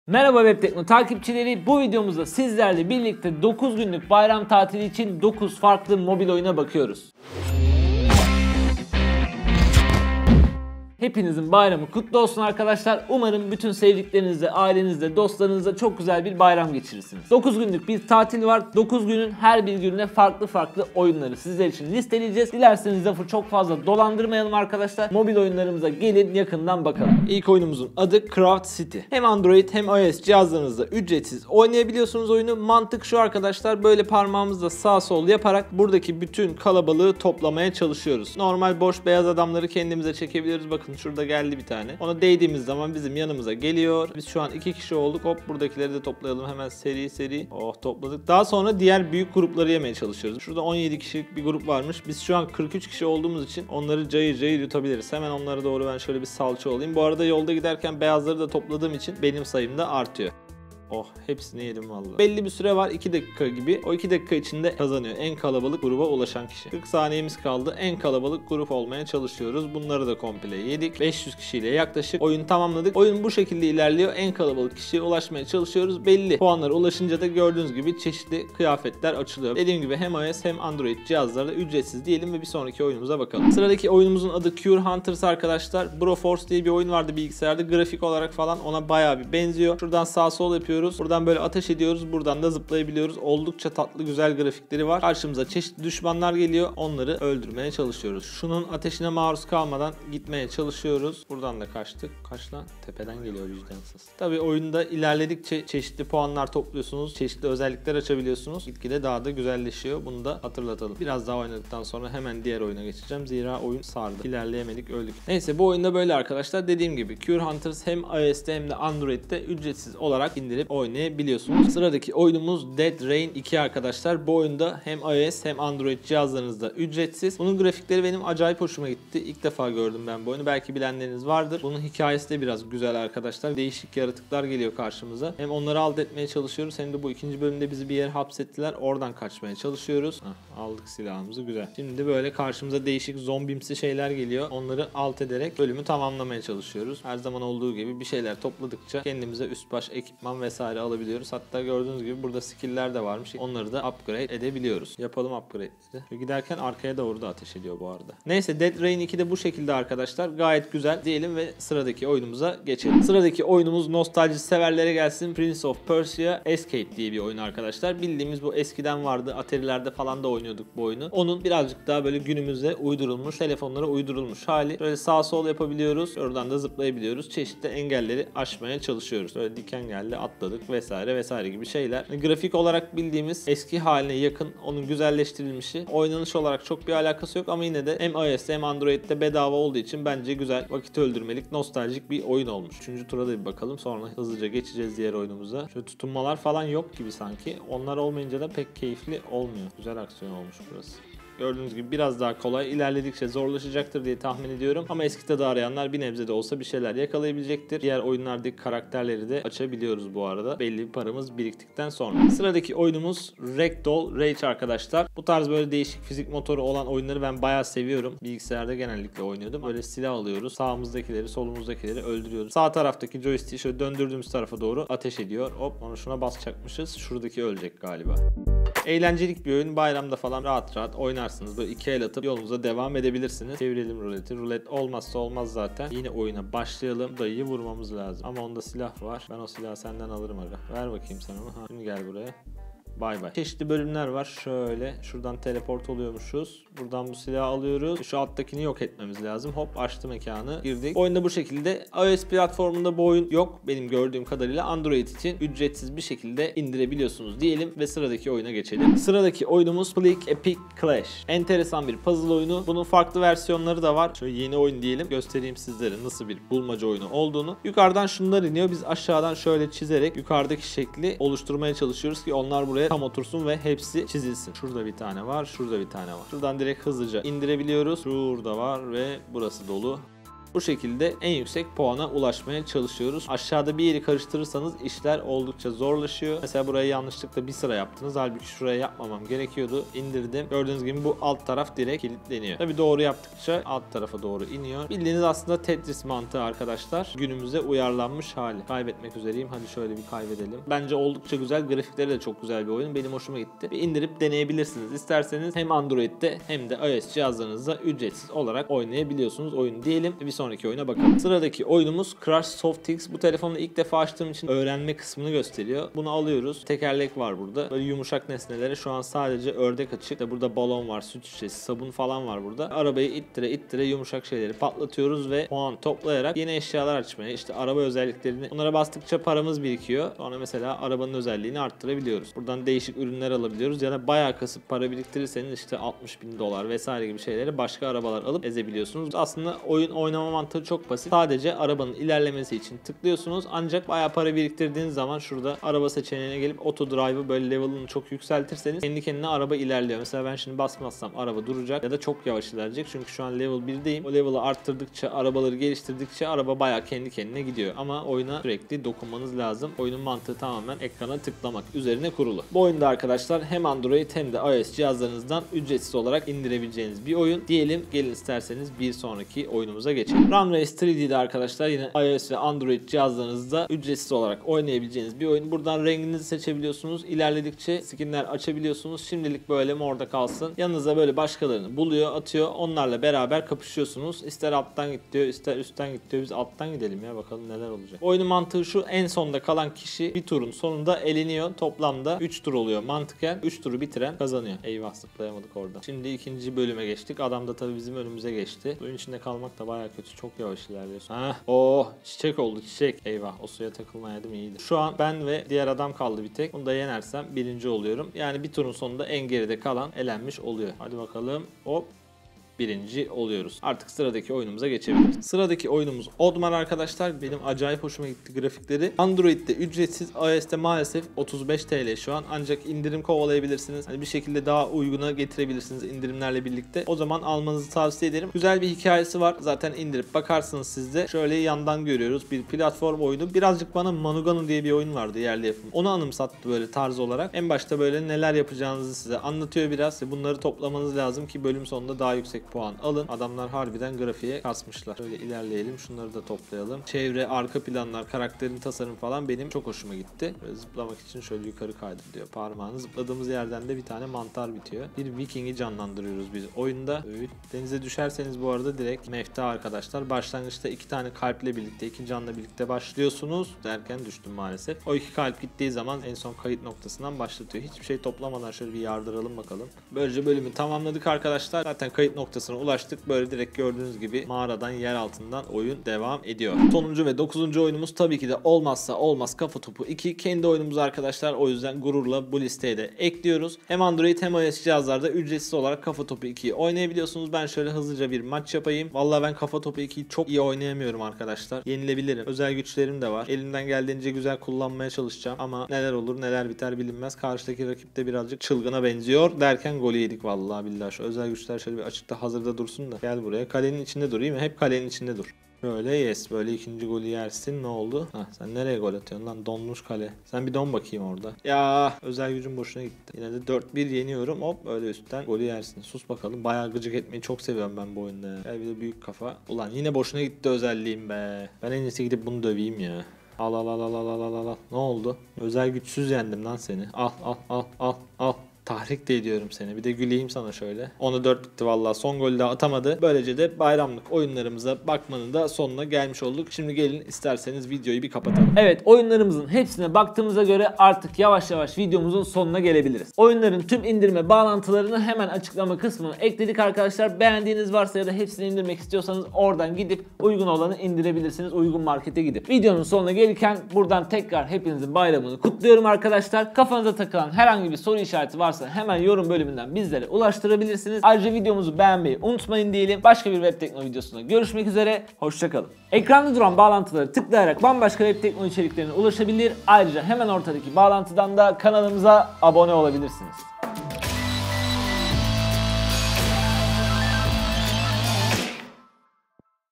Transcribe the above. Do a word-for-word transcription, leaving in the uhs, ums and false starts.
Merhaba WebTekno takipçileri, bu videomuzda sizlerle birlikte dokuz günlük bayram tatili için dokuz farklı mobil oyuna bakıyoruz. Hepinizin bayramı kutlu olsun arkadaşlar. Umarım bütün sevdiklerinizle, ailenizle, dostlarınızla çok güzel bir bayram geçirirsiniz. dokuz günlük bir tatil var. dokuz günün her bir gününe farklı farklı oyunları sizler için listeleyeceğiz. Dilerseniz lafı çok fazla dolandırmayalım arkadaşlar. Mobil oyunlarımıza gelin yakından bakalım. İlk oyunumuzun adı Craft City. Hem Android hem iOS cihazlarınızda ücretsiz oynayabiliyorsunuz oyunu. Mantık şu arkadaşlar, böyle parmağımızla sağ sol yaparak buradaki bütün kalabalığı toplamaya çalışıyoruz. Normal boş beyaz adamları kendimize çekebiliriz. Bakın şurada geldi bir tane. Ona değdiğimiz zaman bizim yanımıza geliyor. Biz şu an iki kişi olduk. Hop, buradakileri de toplayalım hemen seri seri. Oh, topladık. Daha sonra diğer büyük grupları yemeye çalışıyoruz. Şurada on yedi kişilik bir grup varmış. Biz şu an kırk üç kişi olduğumuz için onları cayır cayır yutabiliriz. Hemen onlara doğru ben şöyle bir salça olayım. Bu arada yolda giderken beyazları da topladığım için benim sayım da artıyor. Oh, hepsini yedim vallahi. Belli bir süre var, iki dakika gibi. O iki dakika içinde kazanıyor en kalabalık gruba ulaşan kişi. kırk saniyemiz kaldı. En kalabalık grup olmaya çalışıyoruz. Bunları da komple yedik. beş yüz kişiyle yaklaşık oyunu tamamladık. Oyun bu şekilde ilerliyor. En kalabalık kişiye ulaşmaya çalışıyoruz. Belli puanlara ulaşınca da gördüğünüz gibi çeşitli kıyafetler açılıyor. Dediğim gibi hem iOS hem Android cihazlarda ücretsiz diyelim ve bir sonraki oyunumuza bakalım. Sıradaki oyunumuzun adı Cure Hunters arkadaşlar. Broforce diye bir oyun vardı bilgisayarda. Grafik olarak falan ona bayağı bir benziyor. Şuradan sağ sol yapıyoruz. Buradan böyle ateş ediyoruz. Buradan da zıplayabiliyoruz. Oldukça tatlı, güzel grafikleri var. Karşımıza çeşitli düşmanlar geliyor. Onları öldürmeye çalışıyoruz. Şunun ateşine maruz kalmadan gitmeye çalışıyoruz. Buradan da kaçtık. Kaç lan? Tepeden geliyor vicdansız. Tabii oyunda ilerledikçe çeşitli puanlar topluyorsunuz. Çeşitli özellikler açabiliyorsunuz. Gitgide daha da güzelleşiyor. Bunu da hatırlatalım. Biraz daha oynadıktan sonra hemen diğer oyuna geçeceğim. Zira oyun sardı. İlerleyemedik, öldük. Neyse, bu oyunda böyle arkadaşlar. Dediğim gibi Cure Hunters hem iOS'te hem de Android'de ücretsiz olarak indirip oynayabiliyorsunuz. Sıradaki oyunumuz Dead Rain iki arkadaşlar. Bu oyunda hem iOS hem Android cihazlarınızda ücretsiz. Bunun grafikleri benim acayip hoşuma gitti. İlk defa gördüm ben bu oyunu. Belki bilenleriniz vardır. Bunun hikayesi de biraz güzel arkadaşlar. Değişik yaratıklar geliyor karşımıza. Hem onları alt etmeye çalışıyoruz hem de bu ikinci bölümde bizi bir yere hapsettiler. Oradan kaçmaya çalışıyoruz. Heh, aldık silahımızı, güzel. Şimdi böyle karşımıza değişik zombimsi şeyler geliyor. Onları alt ederek bölümü tamamlamaya çalışıyoruz. Her zaman olduğu gibi bir şeyler topladıkça kendimize üst baş ekipman vesaire alabiliyoruz. Hatta gördüğünüz gibi burada skill'ler de varmış. Onları da upgrade edebiliyoruz. Yapalım upgrade'leri. Giderken arkaya doğru da ateş ediyor bu arada. Neyse, Dead Rain iki de bu şekilde arkadaşlar. Gayet güzel diyelim ve sıradaki oyunumuza geçelim. Sıradaki oyunumuz nostalji severlere gelsin. Prince of Persia Escape diye bir oyun arkadaşlar. Bildiğimiz bu eskiden vardı. Atari'lerde falan da oynuyorduk bu oyunu. Onun birazcık daha böyle günümüze uydurulmuş, telefonlara uydurulmuş hali. Böyle sağ sol yapabiliyoruz. Oradan da zıplayabiliyoruz. Çeşitli engelleri aşmaya çalışıyoruz. Böyle diken geldi, atladık vesaire vesaire gibi şeyler. Grafik olarak bildiğimiz eski haline yakın, onun güzelleştirilmişi. Oynanış olarak çok bir alakası yok ama yine de hem iOS'te hem Android'de bedava olduğu için bence güzel, vakit öldürmelik, nostaljik bir oyun olmuş. Üçüncü tura da bir bakalım, sonra hızlıca geçeceğiz diğer oyunumuza. Şöyle tutunmalar falan yok gibi sanki. Onlar olmayınca da pek keyifli olmuyor. Güzel aksiyon olmuş burası. Gördüğünüz gibi biraz daha kolay, ilerledikçe zorlaşacaktır diye tahmin ediyorum. Ama eski tadı arayanlar bir nebze de olsa bir şeyler yakalayabilecektir. Diğer oyunlardaki karakterleri de açabiliyoruz bu arada. Belli bir paramız biriktikten sonra. Sıradaki oyunumuz Ragdoll Rage arkadaşlar. Bu tarz böyle değişik fizik motoru olan oyunları ben bayağı seviyorum. Bilgisayarda genellikle oynuyordum. Böyle silah alıyoruz. Sağımızdakileri, solumuzdakileri öldürüyoruz. Sağ taraftaki joystick'i şöyle döndürdüğümüz tarafa doğru ateş ediyor. Hop, onu şuna basacakmışız. Şuradaki ölecek galiba. Eğlencelik bir oyun. Bayramda falan rahat rahat oynarsınız. Böyle iki el atıp yolunuza devam edebilirsiniz. Çevirelim ruleti. Rulet olmazsa olmaz zaten. Yine oyuna başlayalım. Dayıyı vurmamız lazım. Ama onda silah var. Ben o silahı senden alırım aga. Ver bakayım sen onu. Ha, şimdi gel buraya. Bay bay. Çeşitli bölümler var. Şöyle şuradan teleport oluyormuşuz. Buradan bu silahı alıyoruz. Şu alttakini yok etmemiz lazım. Hop, açtı mekanı. Girdik. Oyunda bu şekilde. iOS platformunda bu oyun yok. Benim gördüğüm kadarıyla Android için ücretsiz bir şekilde indirebiliyorsunuz diyelim ve sıradaki oyuna geçelim. Sıradaki oyunumuz Pleak Epic Clash. Enteresan bir puzzle oyunu. Bunun farklı versiyonları da var. Şöyle yeni oyun diyelim. Göstereyim sizlere nasıl bir bulmaca oyunu olduğunu. Yukarıdan şunlar iniyor. Biz aşağıdan şöyle çizerek yukarıdaki şekli oluşturmaya çalışıyoruz ki onlar buraya tam otursun ve hepsi çizilsin. Şurada bir tane var, şurada bir tane var. Şuradan direkt hızlıca indirebiliyoruz. Şurada var ve burası dolu. Bu şekilde en yüksek puana ulaşmaya çalışıyoruz. Aşağıda bir yeri karıştırırsanız işler oldukça zorlaşıyor. Mesela buraya yanlışlıkla bir sıra yaptınız. Halbuki şuraya yapmamam gerekiyordu. İndirdim. Gördüğünüz gibi bu alt taraf direkt kilitleniyor. Tabii doğru yaptıkça alt tarafa doğru iniyor. Bildiğiniz aslında Tetris mantığı arkadaşlar. Günümüze uyarlanmış hali. Kaybetmek üzereyim. Hadi şöyle bir kaybedelim. Bence oldukça güzel. Grafikleri de çok güzel bir oyun. Benim hoşuma gitti. Bir indirip deneyebilirsiniz. İsterseniz hem Android'de hem de iOS cihazlarınızda ücretsiz olarak oynayabiliyorsunuz oyun diyelim. Bir sonraki oyuna bakalım. Sıradaki oyunumuz Crash Softix. Bu telefonu ilk defa açtığım için öğrenme kısmını gösteriyor. Bunu alıyoruz. Tekerlek var burada. Böyle yumuşak nesnelere şu an sadece ördek açık. İşte burada balon var, süt şişesi, sabun falan var burada. Arabayı ittire ittire yumuşak şeyleri patlatıyoruz ve puan toplayarak yeni eşyalar açmaya, işte araba özelliklerini, onlara bastıkça paramız birikiyor. Sonra mesela arabanın özelliğini arttırabiliyoruz. Buradan değişik ürünler alabiliyoruz ya da bayağı kasıp para biriktirirseniz işte altmış bin dolar vesaire gibi şeyleri başka arabalar alıp ezebiliyorsunuz. Aslında oyun oynama mantığı çok basit. Sadece arabanın ilerlemesi için tıklıyorsunuz. Ancak bayağı para biriktirdiğiniz zaman şurada araba seçeneğine gelip auto drive'ı böyle level'ını çok yükseltirseniz kendi kendine araba ilerliyor. Mesela ben şimdi basmazsam araba duracak ya da çok yavaş ilerleyecek. Çünkü şu an level birdeyim. O level'ı arttırdıkça, arabaları geliştirdikçe araba bayağı kendi kendine gidiyor. Ama oyuna sürekli dokunmanız lazım. Oyunun mantığı tamamen ekrana tıklamak üzerine kurulu. Bu oyunda arkadaşlar hem Android hem de iOS cihazlarınızdan ücretsiz olarak indirebileceğiniz bir oyun. Diyelim gelin isterseniz bir sonraki oyunumuza geçelim. Run Race üç D'de arkadaşlar yine iOS ve Android cihazlarınızda ücretsiz olarak oynayabileceğiniz bir oyun. Buradan renginizi seçebiliyorsunuz. İlerledikçe skinler açabiliyorsunuz. Şimdilik böyle morda kalsın. Yanınıza böyle başkalarını buluyor, atıyor. Onlarla beraber kapışıyorsunuz. İster alttan git diyor, ister üstten git diyor. Biz alttan gidelim ya, bakalım neler olacak. Oyunun mantığı şu: en sonda kalan kişi bir turun sonunda eleniyor. Toplamda üç tur oluyor mantıken. üç turu bitiren kazanıyor. Eyvah, zıplayamadık orada. Şimdi ikinci bölüme geçtik. Adam da tabii bizim önümüze geçti. Suyun içinde kalmak da bayağı kötü. Çok yavaş ilerliyorsun. Hah. Oh, çiçek oldu çiçek. Eyvah, o suya takılmayaydım iyiydi. Şu an ben ve diğer adam kaldı bir tek. Bunu da yenersem birinci oluyorum. Yani bir turun sonunda en geride kalan elenmiş oluyor. Hadi bakalım. Hop. Birinci oluyoruz. Artık sıradaki oyunumuza geçebiliriz. Sıradaki oyunumuz Oddmar arkadaşlar. Benim acayip hoşuma gitti grafikleri. Android'de ücretsiz, iOS'te maalesef otuz beş TL şu an. Ancak indirim kovalayabilirsiniz. Hani bir şekilde daha uyguna getirebilirsiniz indirimlerle birlikte. O zaman almanızı tavsiye ederim. Güzel bir hikayesi var. Zaten indirip bakarsınız siz de. Şöyle yandan görüyoruz. Bir platform oyunu. Birazcık bana Manugano diye bir oyun vardı yerli yapım. Onu anımsattı böyle tarz olarak. En başta böyle neler yapacağınızı size anlatıyor biraz. Bunları toplamanız lazım ki bölüm sonunda daha yüksek puan alın. Adamlar harbiden grafiğe kasmışlar. Şöyle ilerleyelim. Şunları da toplayalım. Çevre, arka planlar, karakterin tasarım falan benim çok hoşuma gitti. Böyle zıplamak için şöyle yukarı kaydır diyor parmağını. Zıpladığımız yerden de bir tane mantar bitiyor. Bir Viking'i canlandırıyoruz biz oyunda. Evet. Denize düşerseniz bu arada direkt mefta arkadaşlar. Başlangıçta iki tane kalple birlikte, iki canla birlikte başlıyorsunuz. Derken düştüm maalesef. O iki kalp gittiği zaman en son kayıt noktasından başlatıyor. Hiçbir şey toplamadan şöyle bir yardıralım bakalım. Böylece bölümü tamamladık arkadaşlar. Zaten kayıt noktasına ulaştık. Böyle direkt gördüğünüz gibi mağaradan, yer altından oyun devam ediyor. Sonuncu ve dokuzuncu oyunumuz tabii ki de olmazsa olmaz Kafa Topu iki. Kendi oyunumuz arkadaşlar. O yüzden gururla bu listeye de ekliyoruz. Hem Android hem iOS cihazlarda ücretsiz olarak Kafa Topu ikiyi oynayabiliyorsunuz. Ben şöyle hızlıca bir maç yapayım. Vallahi ben Kafa Topu ikiyi çok iyi oynayamıyorum arkadaşlar. Yenilebilirim. Özel güçlerim de var. Elimden geldiğince güzel kullanmaya çalışacağım. Ama neler olur neler biter bilinmez. Karşıdaki rakip de birazcık çılgına benziyor derken golü yedik vallahi billahi. Şu özel güçler şöyle bir açıkta hazırda dursun da. Gel buraya. Kalenin içinde durayım mı? Hep kalenin içinde dur. Böyle yes. Böyle ikinci golü yersin. Ne oldu? Hah, sen nereye gol atıyorsun lan? Donmuş kale. Sen bir don bakayım orada. Ya özel gücüm boşuna gitti. Yine de dört bir yeniyorum. Hop böyle üstten golü yersin. Sus bakalım. Bayağı gıcık etmeyi çok seviyorum ben bu oyunda. Gel bir de büyük kafa. Ulan yine boşuna gitti özelliğim be. Ben en iyisi gidip bunu döveyim ya. Al al al al al al al al. Ne oldu? Özel güçsüz yendim lan seni. Al al al al al. Tahrik de ediyorum seni. Bir de güleyim sana şöyle. Onu dört bitti vallahi. Son golü daha atamadı. Böylece de bayramlık oyunlarımıza bakmanın da sonuna gelmiş olduk. Şimdi gelin isterseniz videoyu bir kapatalım. Evet, oyunlarımızın hepsine baktığımıza göre artık yavaş yavaş videomuzun sonuna gelebiliriz. Oyunların tüm indirme bağlantılarını hemen açıklama kısmına ekledik arkadaşlar. Beğendiğiniz varsa ya da hepsini indirmek istiyorsanız oradan gidip uygun olanı indirebilirsiniz. Uygun markete gidip. Videonun sonuna gelirken buradan tekrar hepinizin bayramını kutluyorum arkadaşlar. Kafanıza takılan herhangi bir soru işareti varsa hemen yorum bölümünden bizlere ulaştırabilirsiniz. Ayrıca videomuzu beğenmeyi unutmayın diyelim. Başka bir web tekno videosunda görüşmek üzere. Hoşçakalın. Ekranda duran bağlantıları tıklayarak bambaşka web tekno içeriklerine ulaşabilir. Ayrıca hemen ortadaki bağlantıdan da kanalımıza abone olabilirsiniz.